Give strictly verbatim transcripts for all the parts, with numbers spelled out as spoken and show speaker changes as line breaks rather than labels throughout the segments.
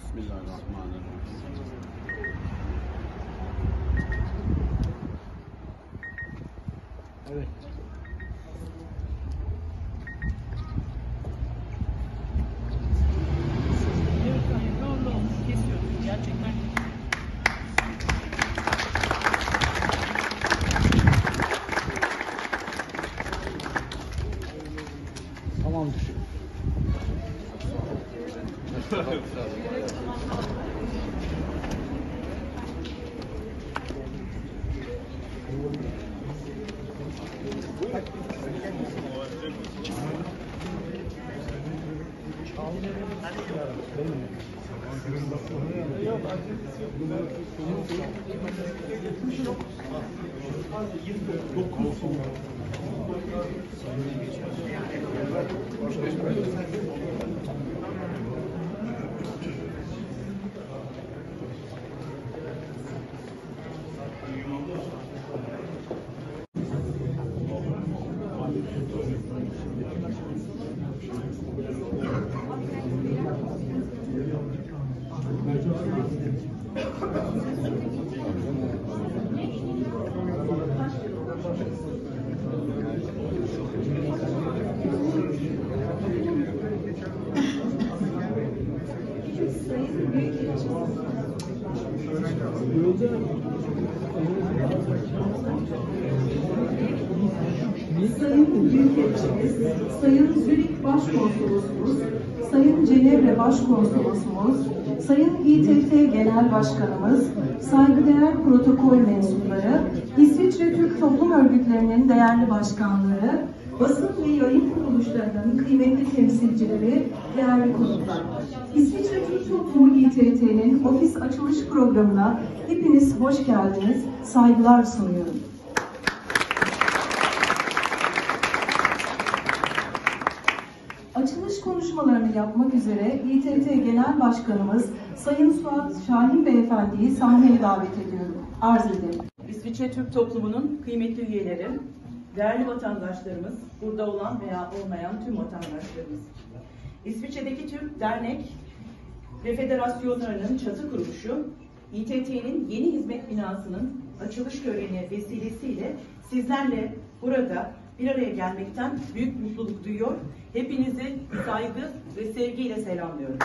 Bismillahirrahmanirrahim.
Evet.
Evet, hayırlı uğurlu olmuş. Kesiyoruz. Gerçekten.
Tamamdır.
Sayın Büyükelçimiz, Sayın Zürich Başkonsolosumuz, Sayın Cenevre Başkonsolosumuz, Sayın İ T T Genel Başkanımız, saygıdeğer protokol mensupları, İsviçre Türk Toplum Örgütlerinin değerli başkanları, basın ve yayın kuruluşlarının kıymetli temsilcileri, değerli konuklar. İsviçre Türk Toplumu İ T T'nin ofis açılış programına hepiniz hoş geldiniz, saygılar sunuyorum. Açılış konuşmalarını yapmak üzere İ T T Genel Başkanımız Sayın Suat Şahin Beyefendi'yi sahneye davet ediyorum. Arz ederim.
İsviçre Türk Toplumu'nun kıymetli üyeleri, değerli vatandaşlarımız, burada olan veya olmayan tüm vatandaşlarımız. İsviçre'deki Türk dernek ve federasyonlarının çatı kuruluşu, İ T T'nin yeni hizmet binasının açılış töreni vesilesiyle sizlerle burada bir araya gelmekten büyük mutluluk duyuyor. Hepinizi saygı ve sevgiyle selamlıyorum.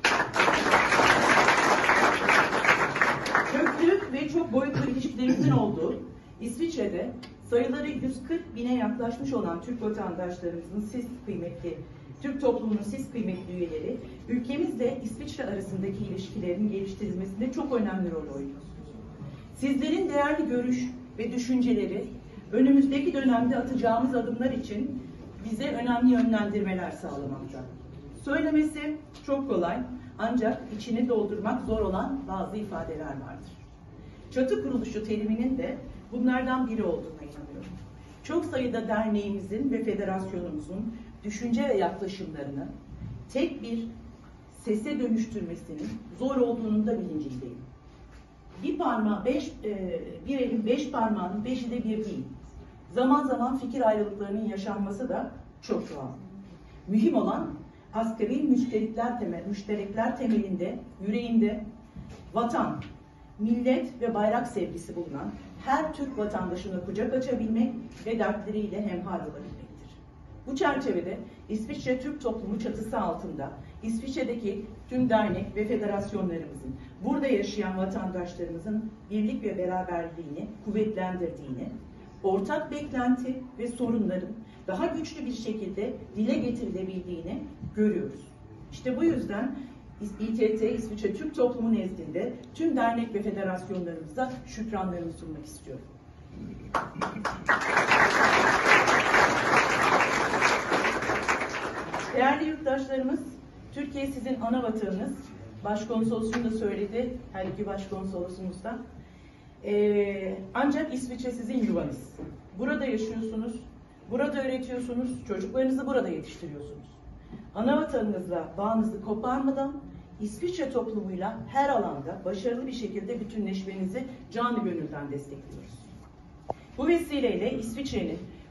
Köklü ve çok boyutlu ilişkilerimizin olduğu İsviçre'de sayıları yüz kırk bine yaklaşmış olan Türk vatandaşlarımızın siz kıymetli, Türk toplumunun siz kıymetli üyeleri, ülkemizle İsviçre arasındaki ilişkilerin geliştirilmesinde çok önemli rol oynuyorsunuz. Sizlerin değerli görüş ve düşünceleri önümüzdeki dönemde atacağımız adımlar için bize önemli yönlendirmeler sağlamakta. Söylemesi çok kolay ancak içini doldurmak zor olan bazı ifadeler vardır. Çatı kuruluşu teriminin de bunlardan biri olduğuna inanıyorum. Çok sayıda derneğimizin ve federasyonumuzun düşünce ve yaklaşımlarını tek bir sese dönüştürmesinin zor olduğunun da bilincindeyim. Bir parmağı, beş, e, bir elin beş parmağının beşi de bir değil. Zaman zaman fikir ayrılıklarının yaşanması da çok doğal. Mühim olan asgari müşterekler, temel, müşterekler temelinde, yüreğinde vatan, millet ve bayrak sevgisi bulunan her Türk vatandaşına kucak açabilmek ve dertleriyle hemhal olabilmektir. Bu çerçevede İsviçre Türk Toplumu çatısı altında İsviçre'deki tüm dernek ve federasyonlarımızın, burada yaşayan vatandaşlarımızın birlik ve beraberliğini kuvvetlendirdiğini, ortak beklenti ve sorunların daha güçlü bir şekilde dile getirilebildiğini görüyoruz. İşte bu yüzden İ T T, İsviçre Türk Toplumu nezdinde tüm dernek ve federasyonlarımıza şükranlarımı sunmak istiyorum. Değerli yurttaşlarımız, Türkiye sizin ana vatanınız. Başkonsolosum da söyledi, her iki başkonsolosumuz da. Ee, ancak İsviçre sizin yuvanız. Burada yaşıyorsunuz, burada öğretiyorsunuz, çocuklarınızı burada yetiştiriyorsunuz. Ana vatanınızla bağınızı koparmadan İsviçre toplumuyla her alanda başarılı bir şekilde bütünleşmenizi canı gönülden destekliyoruz. Bu vesileyle İsviçre'nin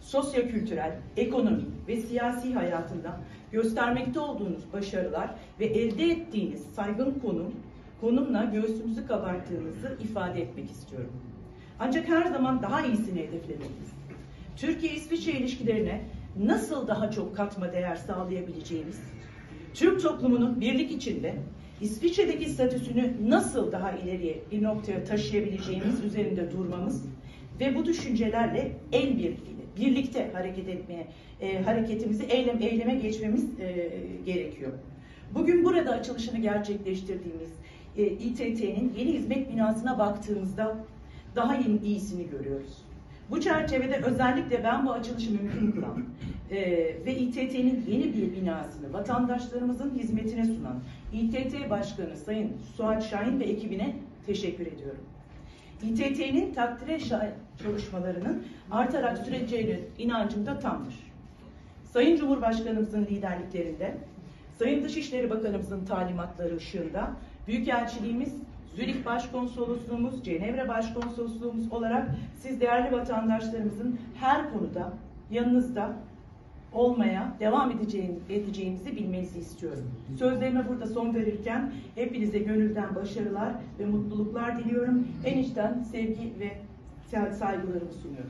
sosyokültürel, ekonomik ve siyasi hayatında göstermekte olduğunuz başarılar ve elde ettiğiniz saygın konum, konumla göğsümüzü kabarttığınızı ifade etmek istiyorum. Ancak her zaman daha iyisini hedeflemeliyiz. Türkiye-İsviçre ilişkilerine nasıl daha çok katma değer sağlayabileceğimiz, Türk toplumunun birlik içinde İsviçre'deki statüsünü nasıl daha ileriye bir noktaya taşıyabileceğimiz üzerinde durmamız ve bu düşüncelerle el birliğiyle, birlikte hareket etmeye, e, hareketimizi eylem, eyleme geçmemiz e, gerekiyor. Bugün burada açılışını gerçekleştirdiğimiz e, İ T T'nin yeni hizmet binasına baktığımızda daha iyi, iyisini görüyoruz. Bu çerçevede özellikle ben bu açılışı mümkün kılan e, ve İ T T'nin yeni bir binasını vatandaşlarımızın hizmetine sunan İ T T Başkanı Sayın Suat Şahin ve ekibine teşekkür ediyorum. İ T T'nin takdire şayan çalışmalarının artarak süreceğine inancım da tamdır. Sayın Cumhurbaşkanımızın liderliklerinde, Sayın Dışişleri Bakanımızın talimatları ışığında Büyükelçiliğimiz, Zürih Başkonsolosluğumuz, Cenevre Başkonsolosluğumuz olarak siz değerli vatandaşlarımızın her konuda yanınızda olmaya devam edeceğim, edeceğimizi bilmenizi istiyorum. Sözlerime burada son verirken hepinize gönülden başarılar ve mutluluklar diliyorum. En içten sevgi ve saygılarımı sunuyorum.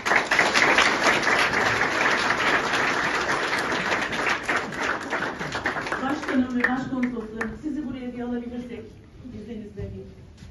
Başkanım ve başkonsoloslarım, sizi buraya bir alabilirsek, izninizle bir.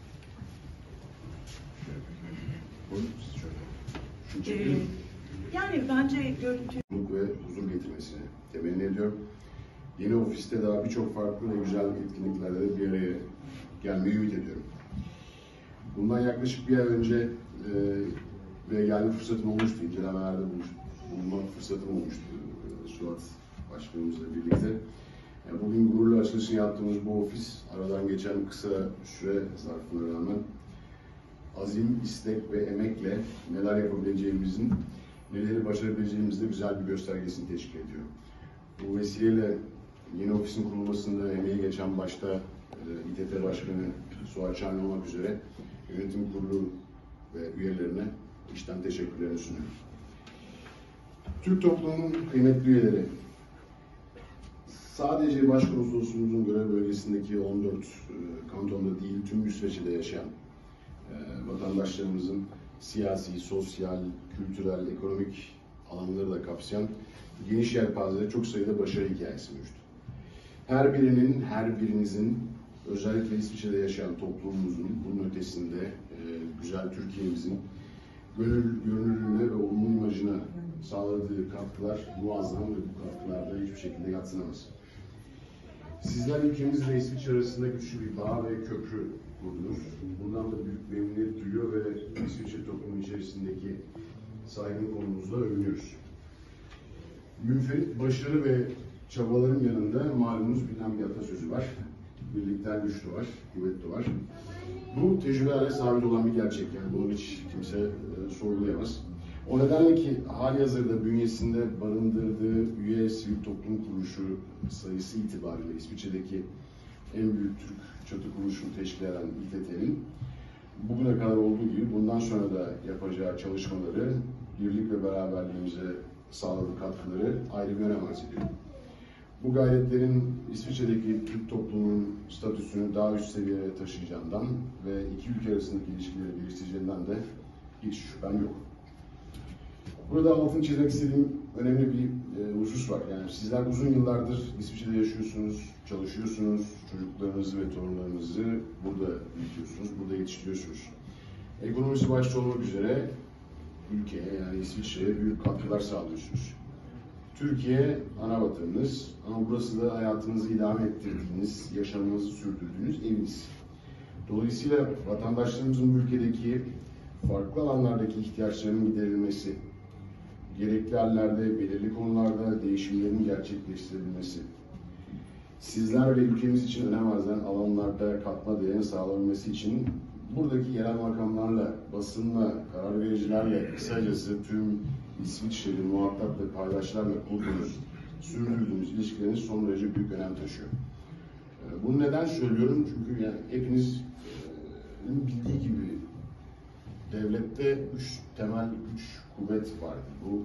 Ee, yani bence görüntü
ve huzur getirmesini temenni ediyorum. Yeni ofiste daha birçok farklı ve güzel etkinliklerde de bir araya gelmeyi ümit ediyorum. Bundan yaklaşık bir ay önce e, ve gelme fırsatım olmuştu, incelemelerde bulunma fırsatım olmuştu e, Suat Başkanımızla birlikte. Yani bugün gururla açılışını yaptığımız bu ofis, aradan geçen kısa süre zarfına rağmen azim, istek ve emekle neler yapabileceğimizin, neleri başarabileceğimizde güzel bir göstergesini teşkil ediyor. Bu vesileyle yeni ofisin kurulmasında emeği geçen başta e, İ T T Başkanı Suat Şahin olmak üzere yönetim kurulu ve üyelerine içten teşekkürlerimi sunuyorum. Türk toplumunun kıymetli üyeleri, sadece Başkonsolosluğumuzun görev bölgesindeki on dört e, kantonda değil, tüm İsveç'te yaşayan e, vatandaşlarımızın siyasi, sosyal, kültürel, ekonomik alanları da kapsayan geniş yelpazede çok sayıda başarı hikayesi mevcut. Her birinin, her birinizin, özellikle İsviçre'de yaşayan toplumumuzun, bunun ötesinde e, güzel Türkiye'mizin gönül, görünürlüğüne ve olumlu imajına sağladığı katkılar muazzam ve bu katkılarda hiçbir şekilde yadsınamaz. Sizler ülkemiz ve İsviçre arasında güçlü bir bağ ve köprü kurdunuz. Bundan da büyük memnuniyet duyuyor ve İsviçre toplumu içerisindeki saygın konumuzla övünüyoruz. Münferit başarı ve çabaların yanında malumunuz bilinen bir atasözü var. Birlikten güç doğar, kuvvet doğar. Bu tecrübelerle sabit olan bir gerçek, yani bunu hiç kimse e, sorgulayamaz. O nedenle ki hali hazırda bünyesinde barındırdığı üye sivil toplum kuruluşu sayısı itibariyle İsviçre'deki en büyük Türk çatı kuruluşunu teşkil eden İ T T'nin bugüne kadar olduğu gibi bundan sonra da yapacağı çalışmaları, birlik ve beraberliğimize sağladığı katkıları ayrı bir önem arz ediyor. Bu gayretlerin İsviçre'deki Türk toplumunun statüsünü daha üst seviyeye taşıyacağından ve iki ülke arasındaki ilişkileri geliştireceğinden de hiç şüphem yok. Burada altını çizmek istediğim önemli bir e, husus var. Yani sizler uzun yıllardır İsviçre'de yaşıyorsunuz, çalışıyorsunuz, çocuklarınızı ve torunlarınızı burada büyütüyorsunuz, burada yetiştiriyorsunuz. Ekonomisi başta olmak üzere ülkeye, yani İsviçre'ye büyük katkılar sağlıyorsunuz. Türkiye ana vatanınız ama burası da hayatınızı idame ettirdiğiniz, yaşamınızı sürdürdüğünüz eviniz. Dolayısıyla vatandaşlarımızın bu ülkedeki farklı alanlardaki ihtiyaçlarının giderilmesi, gerekli hallerde, belirli konularda değişimlerin gerçekleştirilmesi, sizler ve ülkemiz için önem arz eden alanlarda katma değerin sağlanması için buradaki yerel makamlarla, basınla, karar vericilerle, kısacası tüm İsviçreli muhatap ve paydaşlarla kurduğunuz, sürdürdüğünüz ilişkileriniz son derece büyük önem taşıyor. Bunu neden söylüyorum? Çünkü yani hepinizin bildiği gibi devlette üç temel güç kuvvet vardır. Bu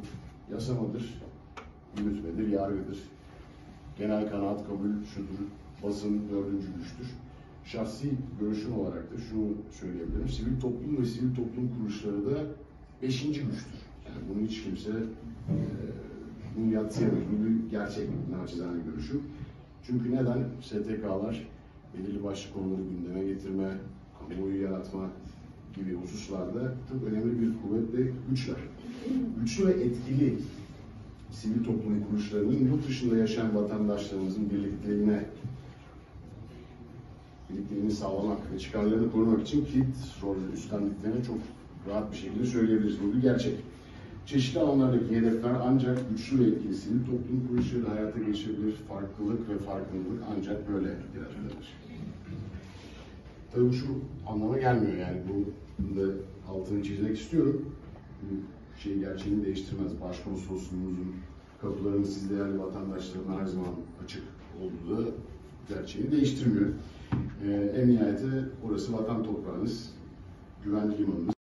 yasamadır, yürütmedir, yargıdır. Genel kanaat kabul şudur, basın dördüncü güçtür. Şahsi görüşüm olarak da şunu söyleyebilirim, sivil toplum ve sivil toplum kuruluşları da beşinci güçtür. Yani bunu hiç kimse e, bunu yadsıyamıyor, bu bir gerçek, naçizane görüşüm. Çünkü neden? S T K'lar belirli başlı konuları gündeme getirme, kamuoyu yaratma gibi hususlarda çok önemli bir kuvvet ve güçler. Güçlü ve etkili sivil toplum kuruluşlarının yurt dışında yaşayan vatandaşlarımızın birlikteliğine birlikteliğini sağlamak ve çıkarlarını korumak için kilit rol üstlendiklerini çok rahat bir şekilde söyleyebiliriz. Bu bir gerçek. Çeşitli alanlardaki hedefler ancak güçlü ve etkili sivil toplum kuruluşları hayata geçirebilir. Farklılık ve farkındalık ancak böyle yaratılır. Tabii bu şu anlama gelmiyor yani bu da altını çizmek istiyorum. Bu şey gerçeğini değiştirmez. Başkonsolosluğumuzun kapılarını siz değerli vatandaşlarına her zaman açık olduğu da gerçeğini değiştirmiyor. Ee, en nihayetinde orası vatan toprağınız, güvenli limanınız.